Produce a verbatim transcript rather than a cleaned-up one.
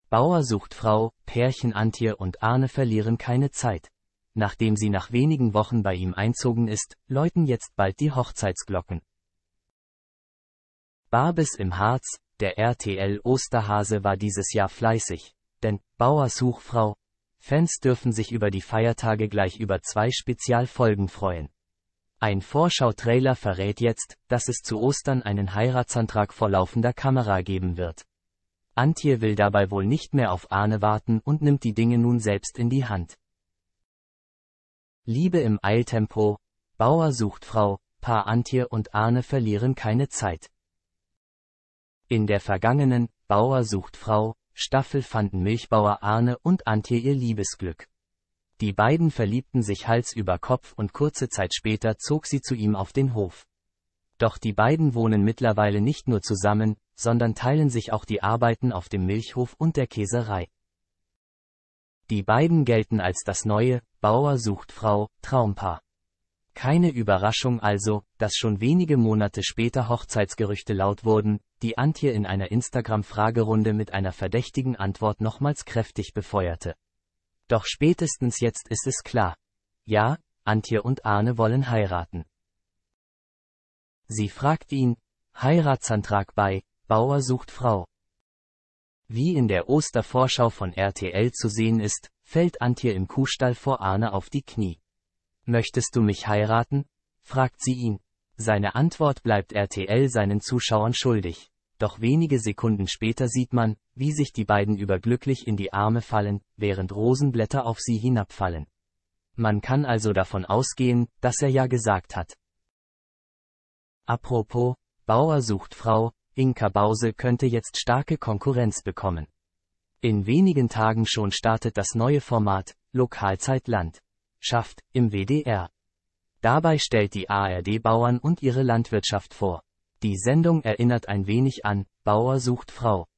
Bauer sucht Frau, Pärchen Antje und Arne verlieren keine Zeit. Nachdem sie nach wenigen Wochen bei ihm einzogen ist, läuten jetzt bald die Hochzeitsglocken. Barbes im Harz, der R T L-Osterhase war dieses Jahr fleißig, denn Bauer sucht Frau. Fans dürfen sich über die Feiertage gleich über zwei Spezialfolgen freuen. Ein Vorschau-Trailer verrät jetzt, dass es zu Ostern einen Heiratsantrag vor laufender Kamera geben wird. Antje will dabei wohl nicht mehr auf Arne warten und nimmt die Dinge nun selbst in die Hand. Liebe im Eiltempo, Bauer sucht Frau, Paar Antje und Arne verlieren keine Zeit. In der vergangenen Bauer sucht Frau Staffel fanden Milchbauer Arne und Antje ihr Liebesglück. Die beiden verliebten sich Hals über Kopf und kurze Zeit später zog sie zu ihm auf den Hof. Doch die beiden wohnen mittlerweile nicht nur zusammen, sondern teilen sich auch die Arbeiten auf dem Milchhof und der Käserei. Die beiden gelten als das neue Bauer sucht Frau Traumpaar. Keine Überraschung also, dass schon wenige Monate später Hochzeitsgerüchte laut wurden, die Antje in einer Instagram-Fragerunde mit einer verdächtigen Antwort nochmals kräftig befeuerte. Doch spätestens jetzt ist es klar. Ja, Antje und Arne wollen heiraten. Sie fragt ihn, Heiratsantrag bei Bauer sucht Frau. Wie in der Ostervorschau von R T L zu sehen ist, fällt Antje im Kuhstall vor Arne auf die Knie. Möchtest du mich heiraten? Fragt sie ihn. Seine Antwort bleibt R T L seinen Zuschauern schuldig. Doch wenige Sekunden später sieht man, wie sich die beiden überglücklich in die Arme fallen, während Rosenblätter auf sie hinabfallen. Man kann also davon ausgehen, dass er ja gesagt hat. Apropos, Bauer sucht Frau, Inka Bause könnte jetzt starke Konkurrenz bekommen. In wenigen Tagen schon startet das neue Format, Lokalzeit Landschaft, im W D R. Dabei stellt die A R D Bauern und ihre Landwirtschaft vor. Die Sendung erinnert ein wenig an Bauer sucht Frau.